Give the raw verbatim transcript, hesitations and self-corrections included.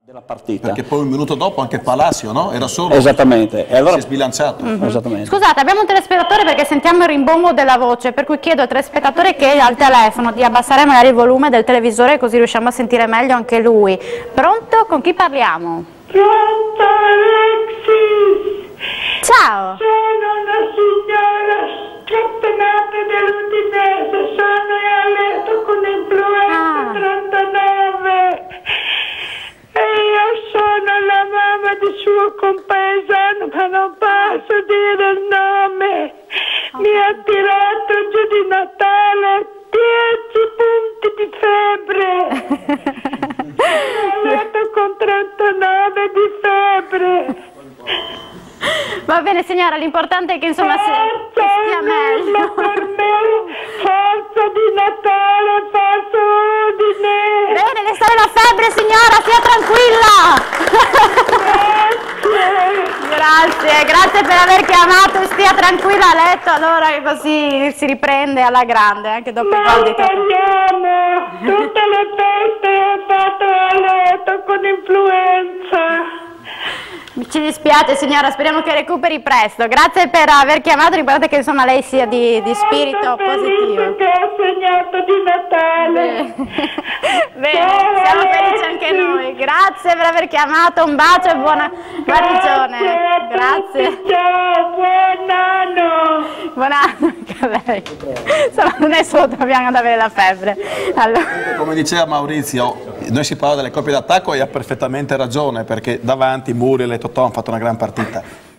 della partita. Perché poi un minuto dopo anche Palacio, no? Era solo. Esattamente. E allora... si è sbilanciato. Mm-hmm. Esattamente. Scusate, abbiamo un telespettatore perché sentiamo il rimbombo della voce, per cui chiedo al telespettatore che è al telefono di abbassare magari il volume del televisore così riusciamo a sentire meglio anche lui. Pronto? Con chi parliamo? Pronto, Alexis! Ciao! Sono una signora scattenata dell'Udinese, sono a letto con influenza Ah. trentanove e io sono la mamma di suo compaesano, ma non posso dire il nome. Mi ha tirato giù di Natale dieci punti di febbre. Ho letto con trentanove di febbre. Va bene signora, l'importante è che insomma si, che stia meglio. Per me, forza di Natale, forza Udine. Bene, le sale la febbre signora, stia tranquilla. Grazie. Grazie, grazie per aver chiamato, stia tranquilla a letto allora che così si riprende alla grande anche dopo i gol di Totò. Speriamo, tutte le feste ho fatto a letto con influenza. Ci dispiace signora, speriamo che recuperi presto. Grazie per aver chiamato, l'importante è che insomma lei sia di, di spirito positivo. Che ho segnato di Natale. Bene, siamo felici anche noi. Grazie per aver chiamato, un bacio e buona guarigione. Grazie. Ciao, buon anno. Buon anno anche a lei. Insomma, non è solo dobbiamo ad avere la febbre. Allora. Come diceva Maurizio, noi si parla delle coppie d'attacco e ha perfettamente ragione, perché davanti Muriel e Totò hanno fatto una gran partita.